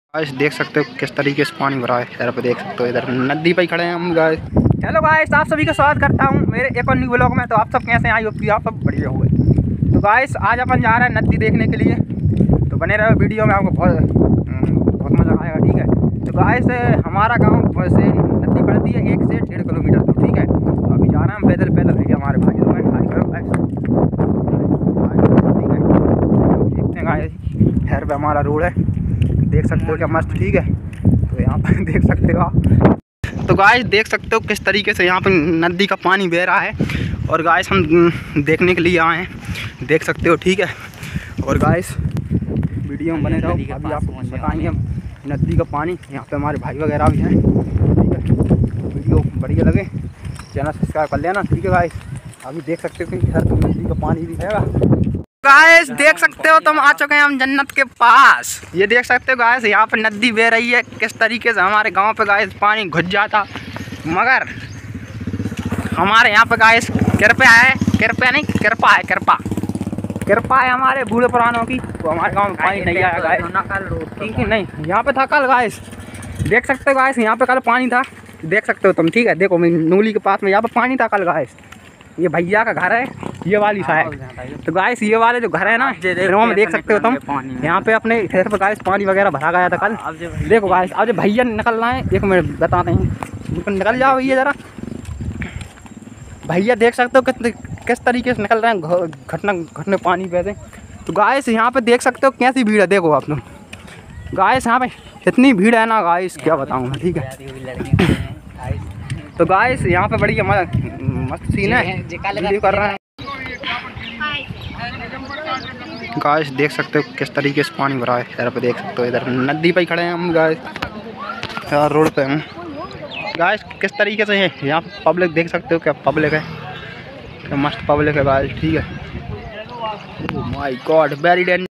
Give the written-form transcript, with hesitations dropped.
Guys देख सकते हो किस तरीके से पानी भरा है। इधर पे देख सकते हो, इधर नदी पे खड़े हैं हम गाइस। हेलो गाइस, आप सभी का स्वागत करता हूं मेरे एक और न्यू ब्लॉग में। तो आप सब कैसे हैं? आई होप कि आप सब बढ़िया हो गए। तो गाइस आज अपन जा रहे हैं नदी देखने के लिए, तो बने रहो वीडियो में, आपको बहुत मज़ा आएगा। ठीक है, तो गाइस हमारा गाँव से नदी पड़ती है 1 से 1.5 किलोमीटर दूर। ठीक है, तो अभी जा रहे हैं हम पैदल पैदल। भैया हमारे भाई लोग हैं, हाई करो गाइस। ठीक है, देखते हैं गाइस, खैर पे हमारा रोड है, देख सकते हो क्या मस्त। ठीक है, तो यहाँ पर देख सकते हो आप। तो गाइस देख सकते हो किस तरीके से यहाँ पर नदी का पानी बह रहा है, और गाइस हम देखने के लिए आए हैं, देख सकते हो। ठीक है, और गाइस वीडियो में बने रहो, अभी आपको बताएंगे हम नदी का पानी। यहाँ पे हमारे भाई वगैरह भी हैं। ठीक है, वीडियो बढ़िया लगे चैनल सब्सक्राइब कर लेना। ठीक है गाइस, अभी देख सकते हो कि इधर तो नदी का पानी भी है। गाइस देख सकते हो तुम, आ चुके हैं हम जन्नत के पास। ये देख सकते हो गाइस, यहाँ पे नदी बह रही है। किस तरीके से हमारे गांव पे गाइस पानी घुस जाता, मगर हमारे यहाँ पे गाइस कृपया है, कृपया नहीं कृपा है, कृपा है हमारे बूढ़े पुरानों की। तो हमारे गांव में पानी नहीं आया गाइस। ठीक है, नहीं यहाँ पे था कल गाइस, देख सकते हो गाइस, यहाँ पे कल पानी था, देख सकते हो तुम। ठीक है, देखो मेरी नूली के पास में यहाँ पे पानी था कल गाइस। ये भैया का घर है, ये वाली साइड। तो गाइस ये वाले जो घर है ना, में देख सकते हो तुम, यहाँ पे अपने इधर पर गाइस पानी वगैरह भरा गया था कल। देखो गाइस, अब जो भैया निकलना है, 1 मिनट बताते हैं, निकल जाओ ये जरा। भैया देख सकते हो किस तरीके से निकल रहे हैं घटने पानी पे से। तो गाइस यहाँ पे देख सकते हो कैसी भीड़ है, देखो आप लोग। गाइस यहाँ पे इतनी भीड़ है ना गाइस, क्या बताऊँ मैं। ठीक है, तो गाइस यहाँ पे बड़ी मस्त सीन है, वीडियो कर रहा है। गाइस देख सकते हो किस तरीके से पानी भरा है। इधर पे देख सकते हो, इधर नदी पे खड़े हैं हम गाइस, यार रोड पे हम गाइस। किस तरीके से है यहाँ पब्लिक, देख सकते हो क्या पब्लिक है, क्या मस्त पब्लिक है गाइस। ठीक है, oh my god, very danger.